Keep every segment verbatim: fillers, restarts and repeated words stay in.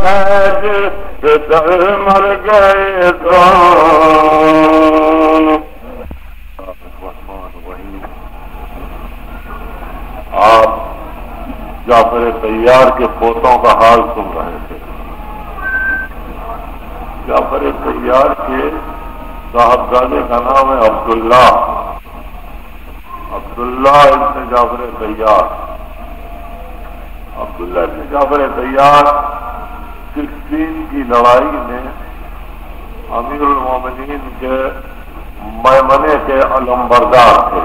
مر گئے کون. آپ جعفر طیار کے پوتوں کا حال سن رہے تھے. جعفر طیار کے صاحبزادے کا نام ہے عبداللہ. عبداللہ ابن جعفر طیار. عبداللہ ابن جعفر طیار سکسٹین کی لڑائی میں امیر المومنین کے میمنے کے علمبردار تھے.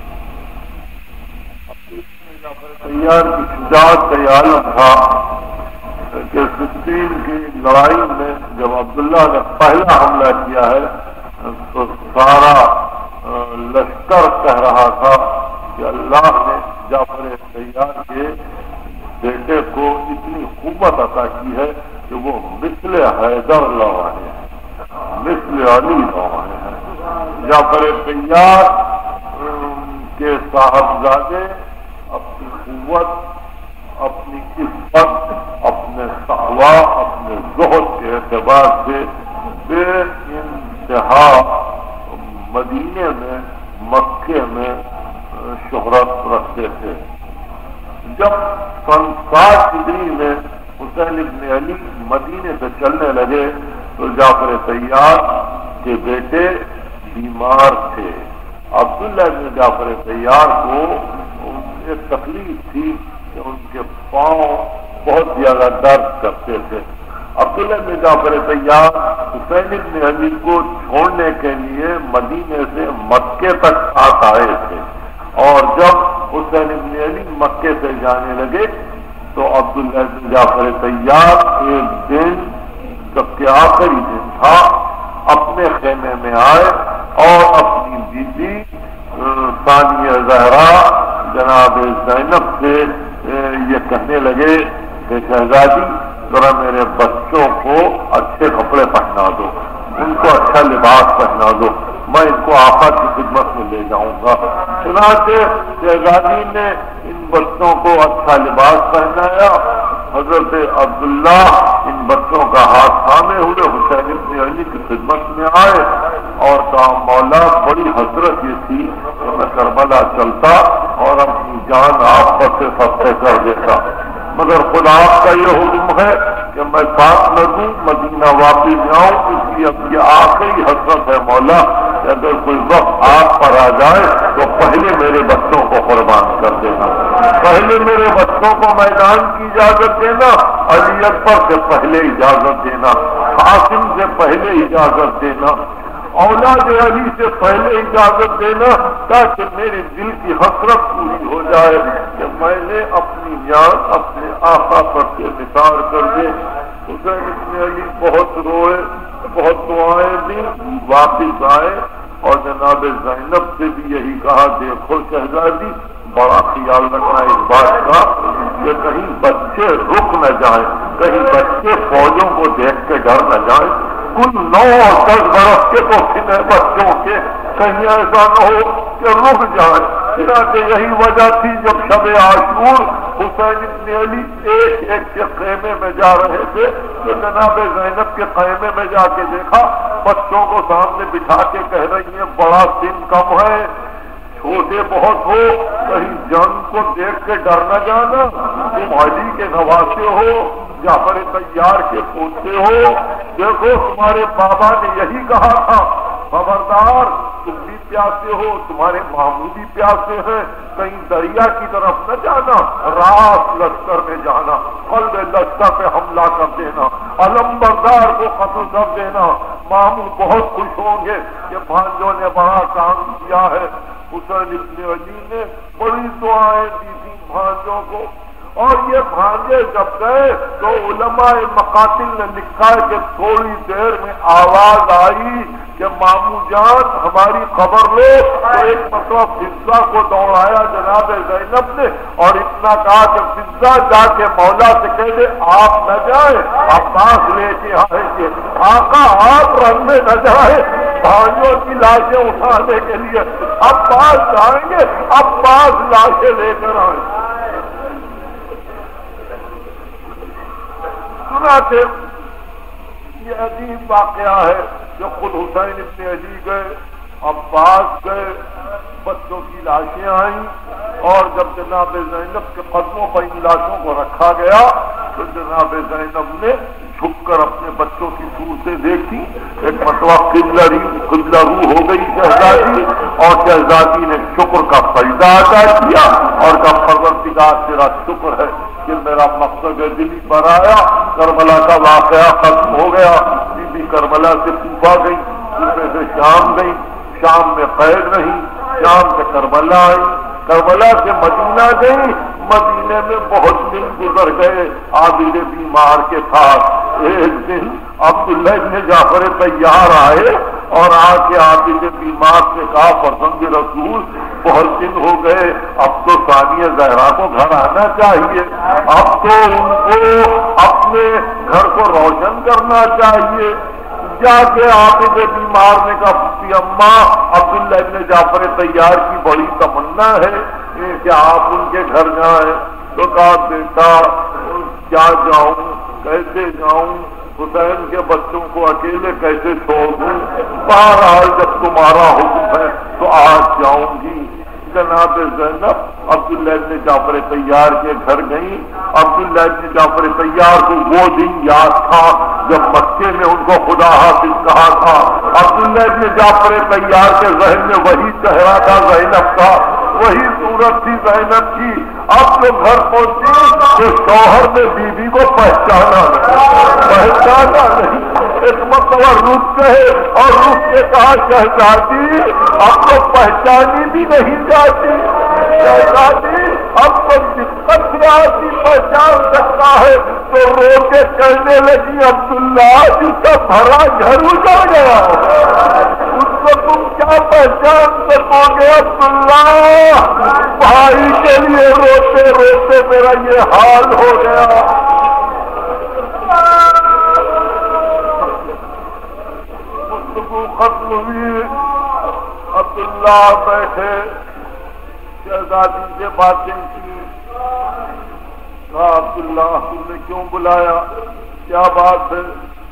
طیار کی شجاعت کا یہ عالم تھا کہ سکسٹین کی لڑائی میں جب عبداللہ نے پہلا حملہ کیا ہے تو سارا لشکر کہہ رہا تھا کہ اللہ نے جعفر طیار کے بیٹے کو اتنی قوت عطا کی ہے کہ وہ مثل حیدر لوانے ہیں، مثل علی لوانے ہیں. جعفر طیار کے صاحبزادے اپنی قوت، اپنی عزت، اپنے تقویٰ، اپنے زہد کے اعتبار سے بے انتہا مدینے میں، مکے میں شہرت رکھتے تھے. جب سن سات ہجری میں حسین ابن علی مدینے سے چلنے لگے تو جعفر طیار کے بیٹے بیمار تھے. عبداللہ ابن جعفر طیار کو ایک تکلیف تھی کہ ان کے پاؤں بہت زیادہ درد کرتے تھے. عبداللہ ابن جعفر طیار حسین ابن علی کو چھوڑنے کے لیے مدینے سے مکے تک آ آئے تھے، اور جب حسین ابن علی مکے سے جانے لگے تو عبداللہ ابن جعفر طیار ایک دن جبکہ آخری دن تھا اپنے خیمے میں آئے اور اپنی بیوی ثانیہ زہرا جناب زینب سے یہ کہنے لگے کہ شہزادی ذرا میرے بچوں کو اچھے کپڑے پہنا دو، ان کو اچھا لباس پہنا دو، میں ان کو آقا کی خدمت میں لے جاؤں گا. چنانچہ شہزادی نے ان بچوں کو اچھا لباس پہنایا. حضرت عبداللہ ان بچوں کا ہاتھ تھامے ہوئے حسین ابن علی کی خدمت میں آئے اور کہا مولا بڑی حسرت یہ تھی کہ میں کربلا چلتا اور اپنی جان آپ پر سے فتح کر دیتا، مگر خدا آپ کا یہ حکم ہے کہ میں ساتھ نہ دوں، مدینہ واپس جاؤں. اس لیے اب یہ آخری حسرت ہے مولا کہ اگر کوئی وقت آپ پر آ جائے تو پہلے میرے بچوں کو قربان کر دینا، پہلے میرے بچوں کو میدان کی اجازت دینا، علی اکبر سے پہلے اجازت دینا، قاسم سے پہلے اجازت دینا، اولاد علی سے پہلے اجازت دینا، تاکہ میرے دل کی حسرت پوری ہو جائے کہ میں نے اپنی جان اپنے آقا پر سے نثار کر دے. حسین ابن علی بہت روئے، بہت دعائیں دی، واپس آئے اور جناب زینب سے بھی یہی کہا دیکھو شہزادی بڑا خیال رکھنا اس بات کا کہ کہیں بچے رک نہ جائیں، کہیں بچے فوجوں کو دیکھ کے ڈر نہ جائیں. کل نو اور دس برس کے تو سنے بچوں کے، کہیں ایسا نہ ہو کہ رک جائیں. چنانچہ یہی وجہ تھی جب شب عاشور حسین ابن علی ایک ایک کے خیمے میں جا رہے تھے تو جناب زینب کے خیمے میں جا کے دیکھا بچوں کو سامنے بٹھا کے کہہ رہی ہیں بڑا سن کم ہے، چھوٹے بہت ہو، کہیں جنگ کو دیکھ کے ڈر نہ جانا، تم علی کے نواسے ہو، جعفر طیار کے پوتے ہو، دیکھو تمہارے بابا نے یہی کہا تھا خبردار تم بھی پیاسے ہو، تمہارے ماموں بھی پیاسے ہیں، کہیں دریا کی طرف نہ جانا، راس لشکر میں جانا، قلب لشکر پہ حملہ کر دینا، علمبردار کو قتل کر دینا. ماموں بہت خوش ہوں گے کہ بھانجوں نے بڑا کام کیا ہے. حسین ابن علی نے بڑی دعائیں دی تھی بھانجوں کو، اور یہ بھانجے جب گئے تو علماء مقاتل نے لکھا ہے کہ تھوڑی دیر میں آواز آئی کہ ماموں جان ہماری خبر لو. تو ایک مرتبہ فضا کو دوڑایا جناب زینب نے اور اتنا کہا کہ فضا جا کے مولا سے کہہ دے آپ نہ جائیں، عباس لے کے آئے گے. آقا آپ رن میں نہ جائیں بھائیوں کی لاشیں اٹھانے کے لیے، عباس جائیں گے، عباس لاشیں لے کر آئیں. چنانچہ یہ عجیب واقعہ ہے جو خود حسین ابن علی گئے، عباس گئے، بچوں کی لاشیں آئیں، اور جب جناب زینب کے قدموں پر ان لاشوں کو رکھا گیا تو جناب زینب نے جھک کر اپنے بچوں کی صورتیں دیکھی، ایک مرتبہ قبلہ قبلہ رو ہو گئی شہزادی، اور شہزادی نے شکر کا سجدہ ادا کیا اور کہا پروردگار تیرا شکر ہے کہ میرا مقصد دلی پر آیا، کربلا کا واقعہ ختم ہو گیا۔ بی بی کربلا سے کوفہ گئی، کوفے سے شام گئی، شام میں قید رہی، شام سے کربلا آئی، کربلا سے مدینہ گئی، مدینے میں بہت دن گزر گئے عابد بیمار کے ساتھ۔ ایک دن عبداللہ ابن جعفر طیار آئے اور آ کے عابد بیمار سے کہا فرزند رسول بہت دن ہو گئے، اب تو ثانیہ زہرا کو گھر آنا چاہیے، اب تو ان کو اپنے گھر کو روشن کرنا چاہیے۔ جا کے عابد بیمار نے کہا پھپھی اماں عبداللہ ابن جعفر طیار کی بڑی تمنا ہے کہ آپ ان کے گھر جائیں۔ تو کہا بیٹا کیا جاؤں، کیسے جاؤں، حسین کے بچوں کو اکیلے کیسے چھوڑ دوں، بہرحال جب تمہارا حکم ہے تو آج جاؤں گی۔ جناب زینب عبداللہ ابن جعفر طیار کے گھر گئی۔ عبداللہ ابن جعفر طیار کو وہ دن یاد تھا جب مکے میں ان کو خدا حافظ کہا تھا۔ عبداللہ ابن جعفر طیار کے ذہن میں وہی چہرہ تھا زینب کا، وہی صورت تھی زینب کی۔ اب جو گھر پہنچی تو شوہر نے بیوی کو پہچانا نہیں پہچانا نہیں ایک مرتبہ رک گئے اور رک کے کہا شہزادی اب تو پہچانی بھی نہیں جاتی، شہزادی اب تو دقت سے آتی پہچان سکتا ہے۔ تو رو کے کہنے لگی عبداللہ جس کا بھرا گھر اجڑ گیا اس کو تم کیا پہچان سکو گے عبداللہ، بھائی کے لیے روتے روتے میرا یہ حال ہو گیا۔ گفتگو ختم ہوئی، عبداللہ بیٹھے، شہزادی سے باتیں کی۔ کہا عبداللہ تم نے کیوں بلایا، کیا بات ہے؟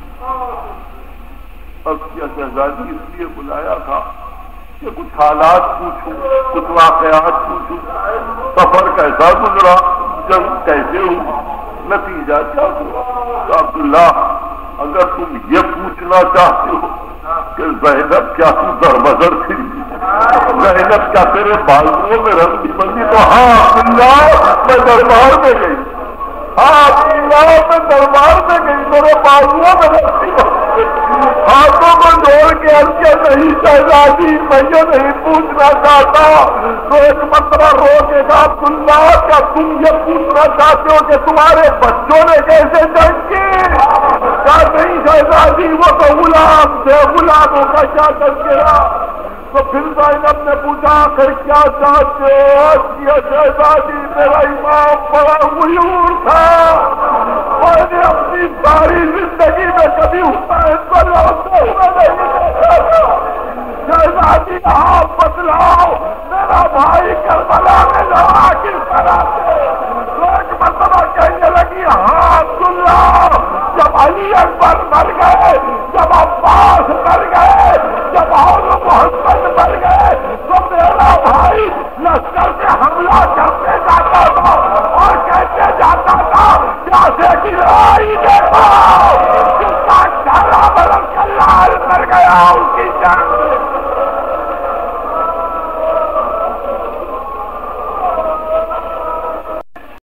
اب کیا شہزادی اس لیے بلایا تھا کہ کچھ حالات پوچھوں، کچھ واقعات پوچھوں، سفر کیسا گزرا، جنگ کیسے ہوئی، نتیجہ کیا ہوا۔ تو عبداللہ اگر تم یہ پوچھنا چاہتے ہو کہ زینب کیا تو دربدر تھی، زینب کیا تیرے بالوں میں رنگ بھی بندی، تو ہاں عبداللہ میں دربار میں گئی، ہاں عبداللہ میں دربار میں گئی، میرے بالوں میں رنگ بھی بندی، ہاتھوں کو جوڑ کے ہم کے نہیں شہزادی میں یہ نہیں پوچھنا چاہتا۔ تو ایک مرتبہ رو کے کہا عبداللہ کیا تم یہ پوچھنا چاہتے ہو کہ تمہارے بچوں نے کیسے جنگ کی؟ کیا نہیں شہزادی وہ تو غلام تھے، غلاموں کا کیا تذکرہ۔ تو پھر زینب نے پوچھا آخر کیا چاہتے ہو؟ کیا شہزادی میرا امام بڑا غیور تھا، میں نے اپنی ساری زندگی میں کبھی حسین کو لڑتا ہوا نہیں دیکھا تھا۔ شہزادی آپ بتلاؤ میرا بھائی کربلا میں لڑا کس طرح سے؟ ایک مرتبہ کہنے لگی ہاں عبداللہ جب علی اکبر مر گئے، جب عباس مر گئے، جب اور محمد مر گئے تو میرا بھائی لشکر سے حملہ کرتے جاتا تھا اور کہتے جاتا تھا جیسے کہ لڑائی کے بعد